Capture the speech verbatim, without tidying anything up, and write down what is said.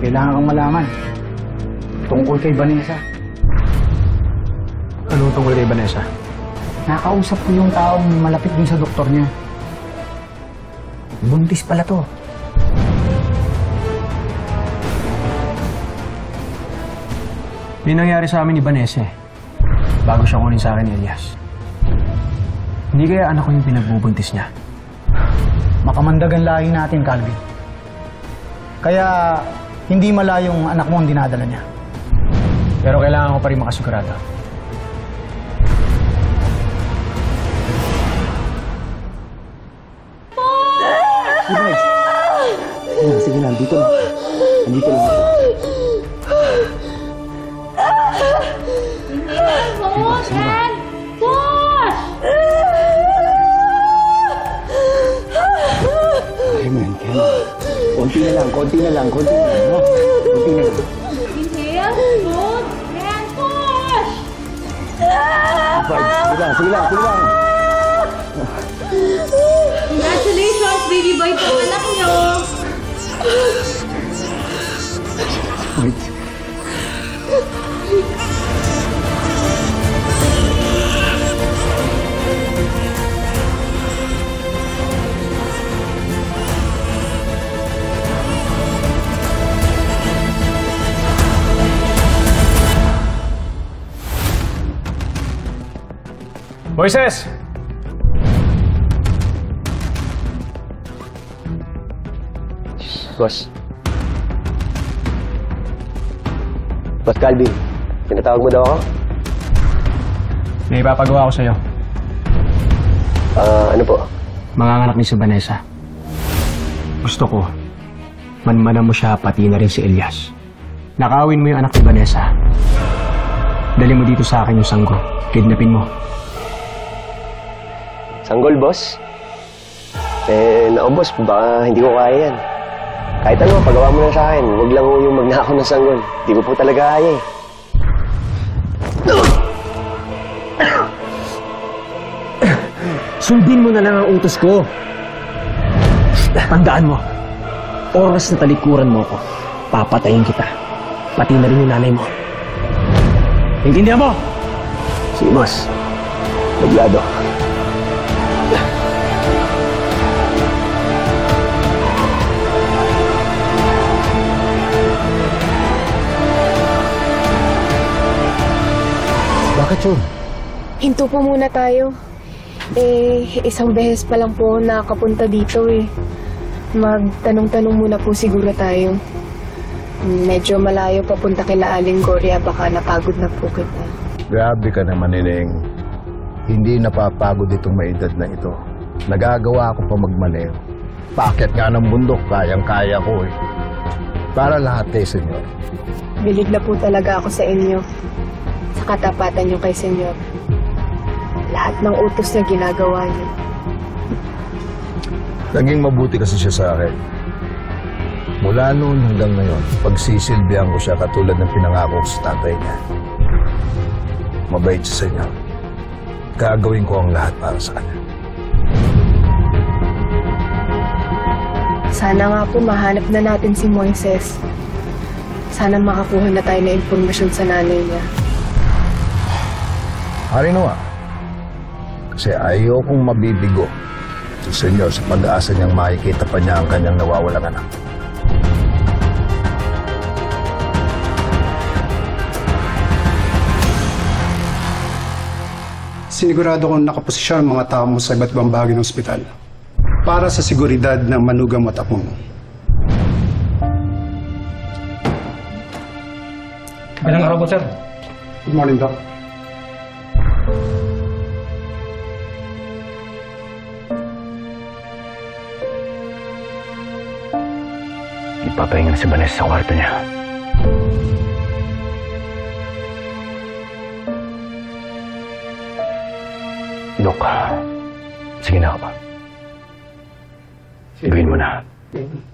kailangan kang malaman. Tungkol kay Vanessa. Ano tungkol kay Vanessa? Nakausap ko yung taong malapit din sa doktor niya. Buntis pala to. May nangyari sa amin ni Vanessa eh. Bago siya kunin sa akin ni Elias. Hindi kaya anak ko yung pinagbubuntis niya. Makamandagan lahi natin, Calvin. Kaya hindi malayong anak mo ang dinadala niya. Pero kailangan ko pa rin makasigurado. Sige, sige lang. Dito lang. Andito lang ako. Push, man! Push! Ay, man. Kaya na. Konti na lang, konti na lang, konti na lang. No? Konti na lang. Inhale, good, and push! Five. Sige lang, sige lang, sige lang. Congratulations, baby boy po, anak nyo! Wait. Moises! Boss. Boss Calvin, pinatawag mo daw ako? May ipapagawa ko sa'yo. Ah, ano po? Manganganak ni si Vanessa. Gusto ko, manmanan mo siya pati na rin si Elias. Nakawin mo yung anak ni Vanessa. Dali mo dito sa akin yung sanggol. Kidnapin mo. Sanggol, boss? Eh, nao, boss, baka hindi ko kaya yan. Kahit ano, pagawa mo na sa akin. Huwag lang yung magnakaw ng sanggol. Di ko po talaga kaya eh. Sundin mo na lang ang utos ko. Tandaan mo, oras na talikuran mo ko, papatayin kita. Pati na rin yung nanay mo. Intindihan mo? Sige, boss. Maglado. Bakit yun? Hinto po muna tayo. Eh, isang beses pa lang po nakapunta dito eh. Magtanong-tanong muna po siguro tayo. Medyo malayo papunta kila Aling Gloria, baka napagod na po kita. Grabe ka naman, Ineng. Hindi napapagod itong may edad na ito. Nagagawa ko pa magmalew. Paakyat nga ng bundok, kayang-kaya ko eh. Para lahat eh, senyor. Bilig na po talaga ako sa inyo. Sa katapatan niyo kay senyor. Lahat ng utos na ginagawa niyo. Naging mabuti kasi siya sa akin. Mula noon hanggang ngayon, pagsisilbihan ko siya katulad ng pinangako ko sa tatay niya. Mabait siya sa inyo. Gagawin ko ang lahat para sa kanya. Sana nga po mahanap na natin si Moises. Sana makakuha na tayo ng impormasyon sa nanay niya. Hari nawa. Kasi ayaw kong mabibigo sa senyor sa pag-aasa niyang makikita pa niya ang kanyang nawawalang anak. Sinigurado kong nakaposisyon ang mga tao mo sa iba't ibang bahagi ng ospital para sa seguridad ng manugang at apo mo. Magandang araw po, sir. Good morning, Doc. Ipapahinga si Vanessa sa kwarto niya. Dok, sige na ako. Gawin mo na.